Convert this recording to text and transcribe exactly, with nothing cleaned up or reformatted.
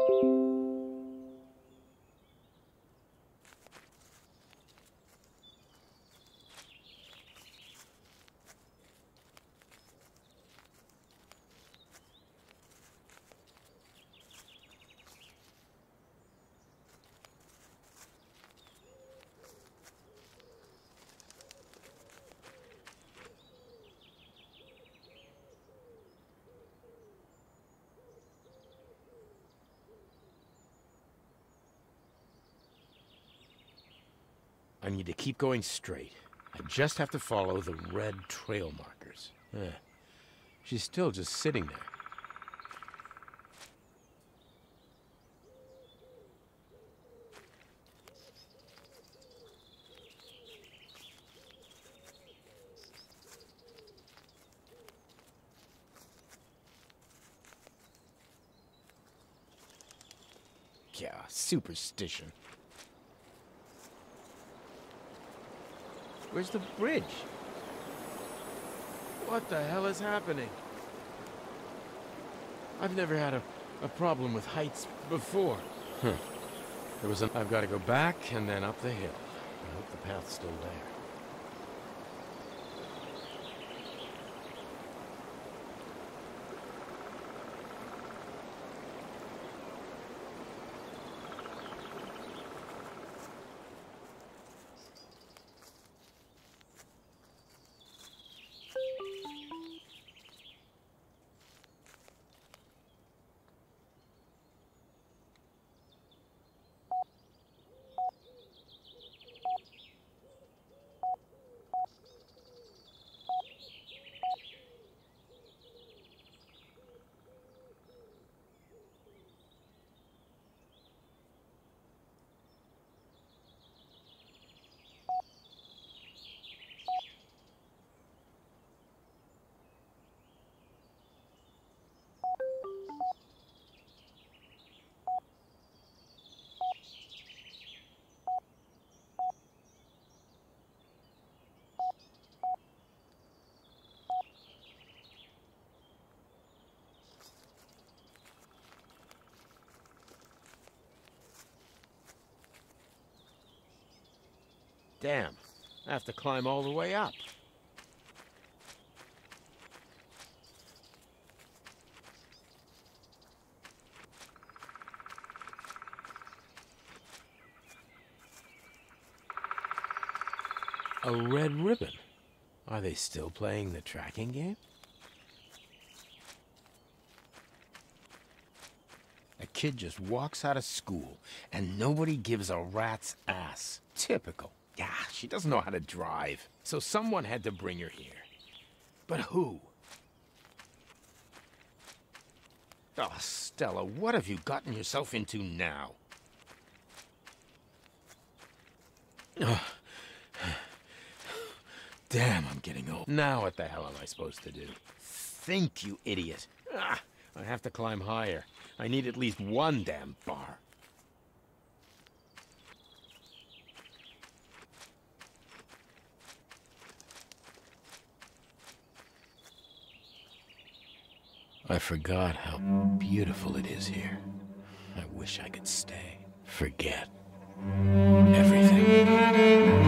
I need to keep going straight. I just have to follow the red trail markers. Eh. She's still just sitting there. Yeah, superstition. Where's the bridge? What the hell is happening? I've never had a, a problem with heights before. Huh. There was an... I've got to go back and then up the hill. I hope the path's still there. Damn, I have to climb all the way up. A red ribbon. Are they still playing the tracking game? A kid just walks out of school and nobody gives a rat's ass. Typical. Yeah, she doesn't know how to drive, so someone had to bring her here. But who? Oh, Stella, what have you gotten yourself into now? Oh. Damn, I'm getting old. Now what the hell am I supposed to do? Think, you idiot. Ah, I have to climb higher. I need at least one damn bar. I forgot how beautiful it is here. I wish I could stay. Forget everything.